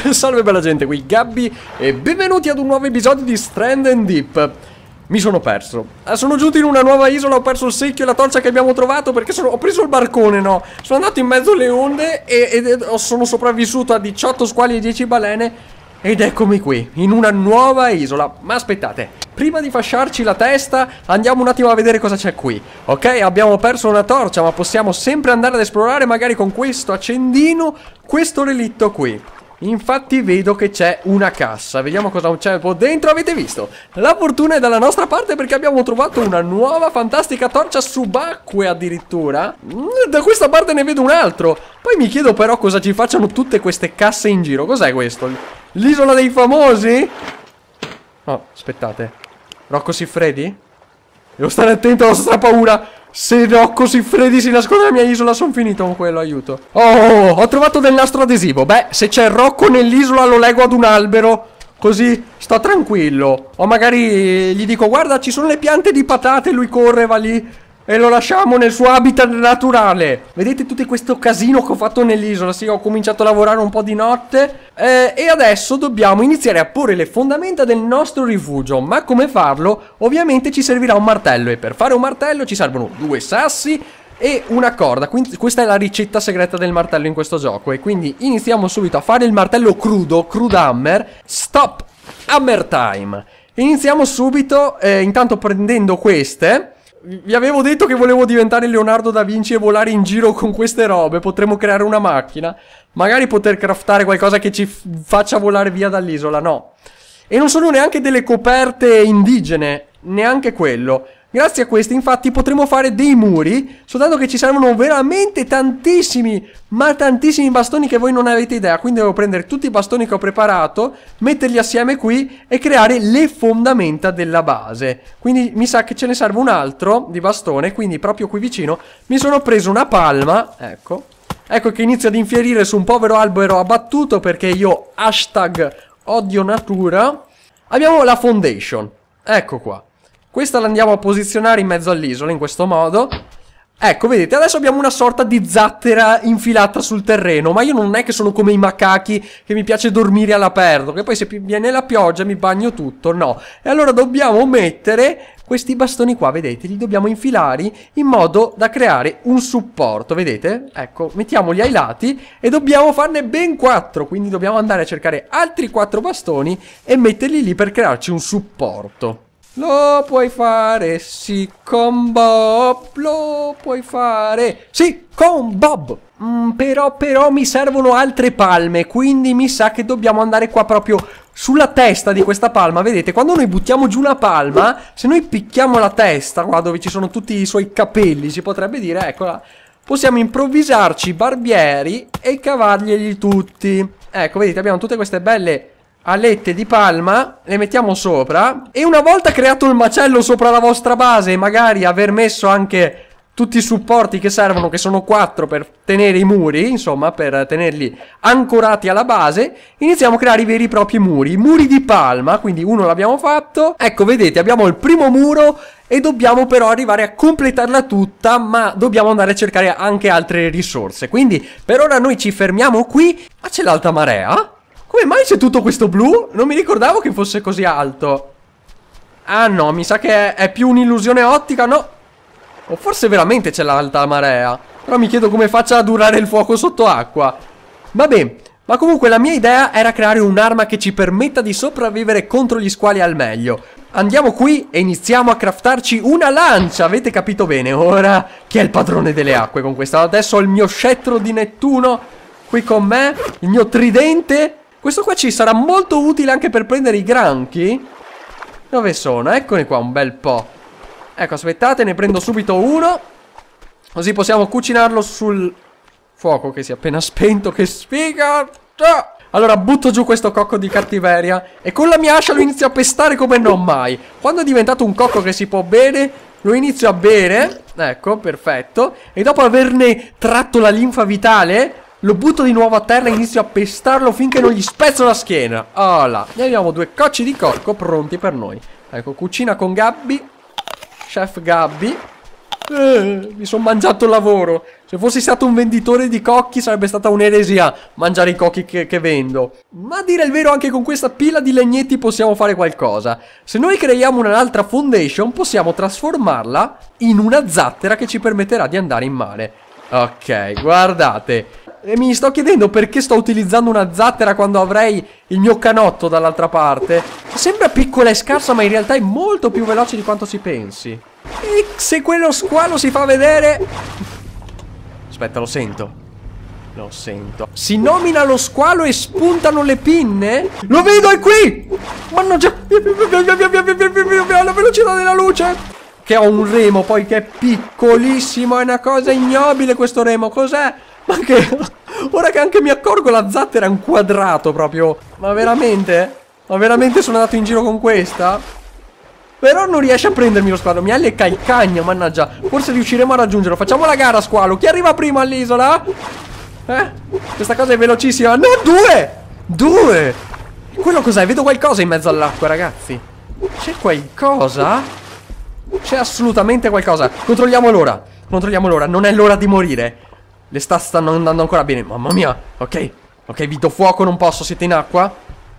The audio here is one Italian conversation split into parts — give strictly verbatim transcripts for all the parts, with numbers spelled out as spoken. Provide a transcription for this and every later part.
Salve bella gente, qui Gabby e benvenuti ad un nuovo episodio di Stranded Deep. Mi sono perso, eh, sono giunto in una nuova isola, ho perso il secchio e la torcia che abbiamo trovato perché sono, ho preso il barcone, no? Sono andato in mezzo alle onde e, e, e sono sopravvissuto a diciotto squali e dieci balene. Ed eccomi qui, in una nuova isola. Ma aspettate, prima di fasciarci la testa andiamo un attimo a vedere cosa c'è qui. Ok, abbiamo perso una torcia, ma possiamo sempre andare ad esplorare magari con questo accendino questo relitto qui. Infatti vedo che c'è una cassa. Vediamo cosa c'è qua dentro. Avete visto? La fortuna è dalla nostra parte perché abbiamo trovato una nuova fantastica torcia subacquea addirittura. Da questa parte ne vedo un altro. Poi mi chiedo però cosa ci facciano tutte queste casse in giro. Cos'è questo? L'isola dei famosi? No, aspettate. Rocco Siffredi? Devo stare attento, ho stra paura. Se Rocco Siffredi si nasconde nella mia isola, sono finito con quello, aiuto. Oh, ho trovato del nastro adesivo. Beh, se c'è Rocco nell'isola lo leggo ad un albero, così sto tranquillo. O magari gli dico, guarda, ci sono le piante di patate, lui corre, va lì e lo lasciamo nel suo habitat naturale. Vedete tutto questo casino che ho fatto nell'isola? Sì, ho cominciato a lavorare un po' di notte eh, e adesso dobbiamo iniziare a porre le fondamenta del nostro rifugio. Ma come farlo? Ovviamente ci servirà un martello e per fare un martello ci servono due sassi e una corda. Quindi questa è la ricetta segreta del martello in questo gioco. E quindi iniziamo subito a fare il martello crudo, crude hammer. Stop hammer time. Iniziamo subito eh, intanto prendendo queste. Vi avevo detto che volevo diventare Leonardo da Vinci e volare in giro con queste robe. Potremmo creare una macchina. Magari poter craftare qualcosa che ci faccia volare via dall'isola, no. E non sono neanche delle coperte indigene, neanche quello. Grazie a questi infatti potremo fare dei muri, soltanto che ci servono veramente tantissimi, ma tantissimi bastoni che voi non avete idea. Quindi devo prendere tutti i bastoni che ho preparato, metterli assieme qui e creare le fondamenta della base. Quindi mi sa che ce ne serve un altro di bastone, quindi proprio qui vicino mi sono preso una palma, ecco. Ecco che inizio ad infierire su un povero albero abbattuto perché io hashtag odio natura. Abbiamo la foundation, ecco qua. Questa la andiamo a posizionare in mezzo all'isola in questo modo. Ecco, vedete, adesso abbiamo una sorta di zattera infilata sul terreno. Ma io non è che sono come i macachi che mi piace dormire all'aperto, che poi se viene la pioggia mi bagno tutto, no. E allora dobbiamo mettere questi bastoni qua, vedete, li dobbiamo infilare in modo da creare un supporto, vedete? Ecco, mettiamoli ai lati e dobbiamo farne ben quattro. Quindi dobbiamo andare a cercare altri quattro bastoni e metterli lì per crearci un supporto. Lo puoi fare, sì, con Bob. Lo puoi fare, sì, con Bob. mm, Però, però mi servono altre palme. Quindi mi sa che dobbiamo andare qua proprio sulla testa di questa palma. Vedete, quando noi buttiamo giù una palma, se noi picchiamo la testa, qua dove ci sono tutti i suoi capelli, si potrebbe dire, eccola, possiamo improvvisarci barbieri e cavarglieli tutti. Ecco, vedete, abbiamo tutte queste belle alette di palma, le mettiamo sopra. E una volta creato il macello sopra la vostra base e magari aver messo anche tutti i supporti che servono, che sono quattro per tenere i muri, insomma per tenerli ancorati alla base, iniziamo a creare i veri e propri muri, muri di palma. Quindi uno l'abbiamo fatto, ecco, vedete, abbiamo il primo muro e dobbiamo però arrivare a completarla tutta, ma dobbiamo andare a cercare anche altre risorse. Quindi per ora noi ci fermiamo qui. Ma c'è l'alta marea? Come mai c'è tutto questo blu? Non mi ricordavo che fosse così alto. Ah no, mi sa che è, è più un'illusione ottica, no? O forse veramente c'è l'alta marea. Però mi chiedo come faccia a durare il fuoco sotto acqua. Vabbè, ma comunque la mia idea era creare un'arma che ci permetta di sopravvivere contro gli squali al meglio. Andiamo qui e iniziamo a craftarci una lancia. Avete capito bene? Ora chi è il padrone delle acque con questa? Adesso ho il mio scettro di Nettuno qui con me, il mio tridente. Questo qua ci sarà molto utile anche per prendere i granchi. Dove sono? Eccoli qua, un bel po'. Ecco, aspettate, ne prendo subito uno. Così possiamo cucinarlo sul fuoco che si è appena spento. Che sfiga! Allora butto giù questo cocco di cattiveria e con la mia ascia lo inizio a pestare come non mai. Quando è diventato un cocco che si può bere, lo inizio a bere. Ecco, perfetto. E dopo averne tratto la linfa vitale, lo butto di nuovo a terra e inizio a pestarlo finché non gli spezzo la schiena. Oh là, ne abbiamo due cocci di cocco pronti per noi. Ecco, cucina con Gabby. Chef Gabby. Eh, mi sono mangiato il lavoro. Se fossi stato un venditore di cocchi sarebbe stata un'eresia mangiare i cocchi che, che vendo. Ma a dire il vero, anche con questa pila di legnetti possiamo fare qualcosa. Se noi creiamo un'altra foundation, possiamo trasformarla in una zattera che ci permetterà di andare in mare. Ok, guardate. E mi sto chiedendo perché sto utilizzando una zattera quando avrei il mio canotto dall'altra parte. Sembra piccola e scarsa, ma in realtà è molto più veloce di quanto si pensi. E se quello squalo si fa vedere... Aspetta, lo sento. Lo sento. Si nomina lo squalo e spuntano le pinne? Lo vedo, è qui! Mannaggia! La velocità della luce! Che ho un remo poi che è piccolissimo. È una cosa ignobile questo remo. Cos'è? Ma che... Ora che anche mi accorgo, la zattera è un quadrato proprio. Ma veramente? Ma veramente sono andato in giro con questa? Però non riesce a prendermi lo squalo. Mi allecca il cagno, mannaggia. Forse riusciremo a raggiungerlo. Facciamo la gara, squalo. Chi arriva prima all'isola? Eh? Questa cosa è velocissima. No, due! Due! Quello cos'è? Vedo qualcosa in mezzo all'acqua, ragazzi. C'è qualcosa? C'è assolutamente qualcosa. Controlliamo l'ora. Controlliamo l'ora. Non è l'ora di morire. Le sta stanno andando ancora bene. Mamma mia. Ok. Ok, vi do fuoco, non posso. Siete in acqua?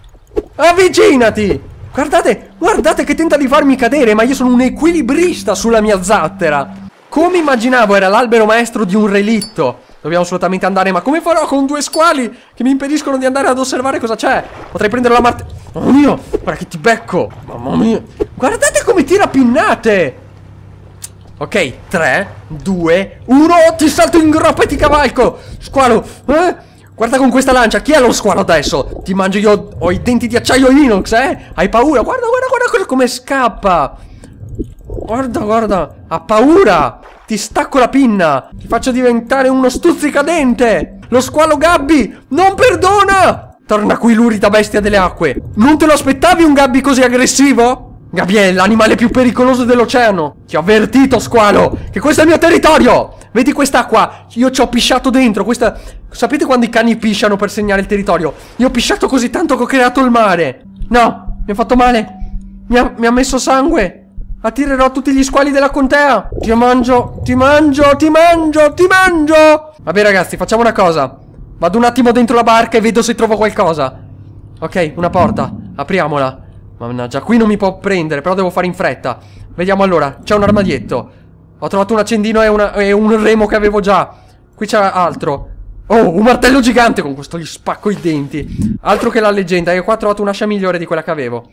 Avvicinati! Guardate, guardate che tenta di farmi cadere. Ma io sono un equilibrista sulla mia zattera. Come immaginavo era l'albero maestro di un relitto. Dobbiamo assolutamente andare. Ma come farò con due squali che mi impediscono di andare ad osservare cosa c'è? Potrei prendere la martella. Mamma mia, guarda che ti becco. Mamma mia. Guardate come tira pinnate. Ok, tre, due, uno. Ti salto in groppa e ti cavalco. Squalo, eh? Guarda con questa lancia. Chi è lo squalo adesso? Ti mangio io. Ho i denti di acciaio inox, eh? Hai paura? Guarda, guarda, guarda come scappa. Guarda, guarda. Ha paura. Ti stacco la pinna. Ti faccio diventare uno stuzzicadente. Lo squalo Gabby non perdona. Torna qui, lurida bestia delle acque. Non te lo aspettavi un Gabby così aggressivo? Gabby è l'animale più pericoloso dell'oceano. Ti ho avvertito, squalo, che questo è il mio territorio. Vedi quest'acqua? Io ci ho pisciato dentro. Questa... Sapete quando i cani pisciano per segnare il territorio? Io ho pisciato così tanto che ho creato il mare. No, mi ha fatto male. Mi ha, mi ha messo sangue. Attirerò tutti gli squali della contea. Ti mangio, ti mangio, ti mangio, ti mangio. Vabbè ragazzi, facciamo una cosa. Vado un attimo dentro la barca e vedo se trovo qualcosa. Ok, una porta. Apriamola. Mannaggia, qui non mi può prendere, però devo fare in fretta. Vediamo allora, c'è un armadietto. Ho trovato un accendino e, una, e un remo che avevo già. Qui c'è altro. Oh, un martello gigante, con questo gli spacco i denti. Altro che la leggenda, io qua ho trovato un'ascia migliore di quella che avevo.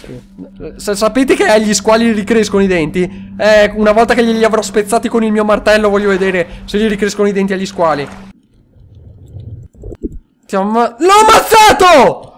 S sapete che agli squali ricrescono i denti? Eh, una volta che glieli avrò spezzati con il mio martello voglio vedere se gli ricrescono i denti agli squali. L'ho ammazzato!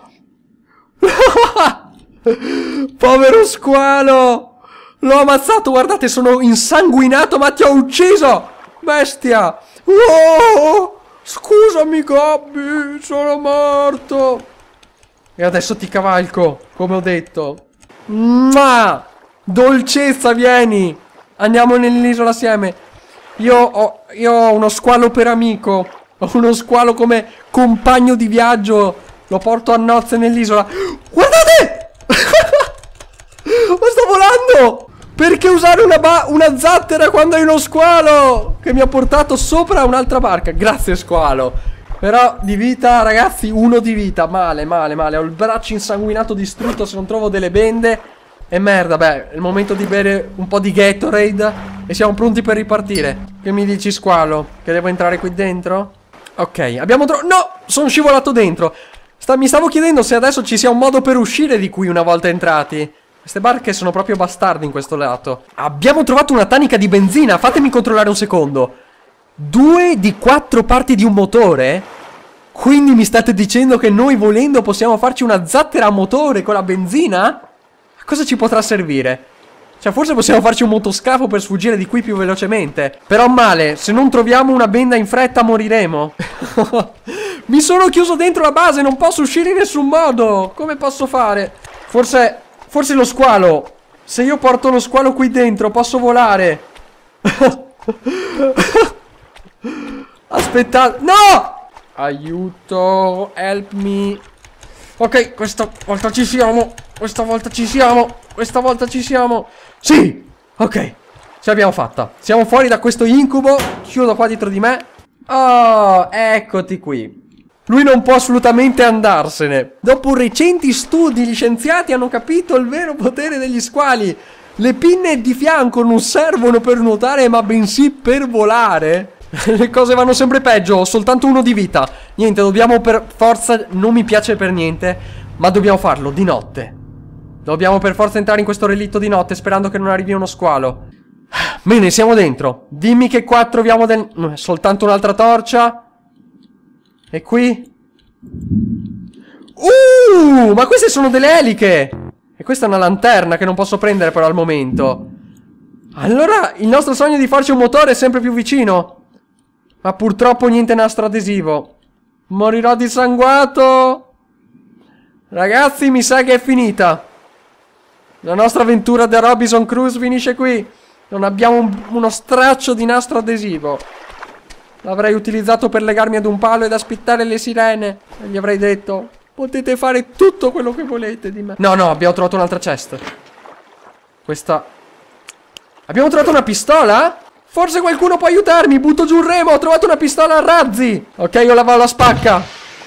Povero squalo! L'ho ammazzato, guardate, sono insanguinato, ma ti ho ucciso! Bestia! Oh! Scusami, Gabby, sono morto! E adesso ti cavalco, come ho detto. Ma dolcezza, vieni! Andiamo nell'isola assieme. Io ho, io ho uno squalo per amico. Ho uno squalo come compagno di viaggio. Lo porto a nozze nell'isola. Guardate! Ma sto volando! Perché usare una, ba una zattera quando hai uno squalo che mi ha portato sopra un'altra barca? Grazie, squalo. Però di vita, ragazzi, uno di vita. Male, male, male. Ho il braccio insanguinato, distrutto. Se non trovo delle bende. E merda, beh, è il momento di bere un po' di Gatorade. E siamo pronti per ripartire. Che mi dici, squalo? Che devo entrare qui dentro? Ok, abbiamo trovato... No! Sono scivolato dentro. Sta mi stavo chiedendo se adesso ci sia un modo per uscire di qui una volta entrati. Queste barche sono proprio bastardi in questo lato. Abbiamo trovato una tanica di benzina. Fatemi controllare un secondo. Due di quattro parti di un motore? Quindi mi state dicendo che noi volendo possiamo farci una zattera a motore con la benzina? A cosa ci potrà servire? Cioè forse possiamo farci un motoscafo per sfuggire di qui più velocemente. Però male, se non troviamo una benda in fretta moriremo. Mi sono chiuso dentro la base, non posso uscire in nessun modo. Come posso fare? Forse... Forse lo squalo. Se io porto lo squalo qui dentro posso volare. Aspettate. No! Aiuto. Help me. Ok, questa volta ci siamo. Questa volta ci siamo. Questa volta ci siamo. Sì. Ok. Ce l'abbiamo fatta. Siamo fuori da questo incubo. Chiudo qua dietro di me. Oh, eccoti qui. Lui non può assolutamente andarsene. Dopo recenti studi, gli scienziati hanno capito il vero potere degli squali. Le pinne di fianco non servono per nuotare, ma bensì per volare. Le cose vanno sempre peggio, ho soltanto uno di vita. Niente, dobbiamo per forza, non mi piace per niente, ma dobbiamo farlo di notte. Dobbiamo per forza entrare in questo relitto di notte, sperando che non arrivi uno squalo. Bene, siamo dentro. Dimmi che qua troviamo del... soltanto un'altra torcia. E qui? Uh, ma queste sono delle eliche! E questa è una lanterna che non posso prendere però al momento. Allora il nostro sogno di farci un motore è sempre più vicino. Ma purtroppo niente nastro adesivo. Morirò dissanguato. Ragazzi, mi sa che è finita. La nostra avventura da Robinson Crusoe finisce qui. Non abbiamo un, uno straccio di nastro adesivo. L'avrei utilizzato per legarmi ad un palo ed aspettare le sirene. E gli avrei detto: potete fare tutto quello che volete di me. No, no, abbiamo trovato un'altra chest. Questa... Abbiamo trovato una pistola? Forse qualcuno può aiutarmi. Butto giù il remo, ho trovato una pistola a razzi. Ok, io la vado a spacca.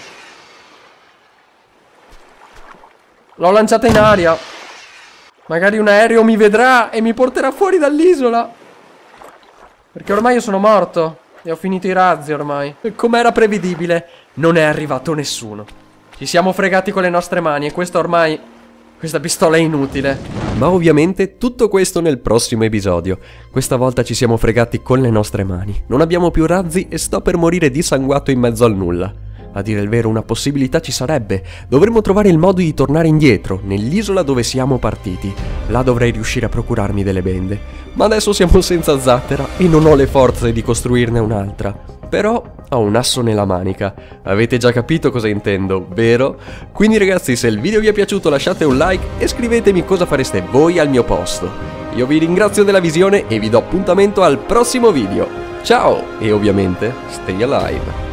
L'ho lanciata in aria. Magari un aereo mi vedrà e mi porterà fuori dall'isola. Perché ormai io sono morto. E ho finito i razzi ormai. E come era prevedibile, non è arrivato nessuno. Ci siamo fregati con le nostre mani e questo ormai... questa pistola è inutile. Ma ovviamente tutto questo nel prossimo episodio. Questa volta ci siamo fregati con le nostre mani. Non abbiamo più razzi e sto per morire dissanguato in mezzo al nulla. A dire il vero, una possibilità ci sarebbe. Dovremmo trovare il modo di tornare indietro, nell'isola dove siamo partiti. Là dovrei riuscire a procurarmi delle bende. Ma adesso siamo senza zattera e non ho le forze di costruirne un'altra. Però ho un asso nella manica. Avete già capito cosa intendo, vero? Quindi ragazzi, se il video vi è piaciuto lasciate un like e scrivetemi cosa fareste voi al mio posto. Io vi ringrazio della visione e vi do appuntamento al prossimo video. Ciao! E ovviamente, stay alive!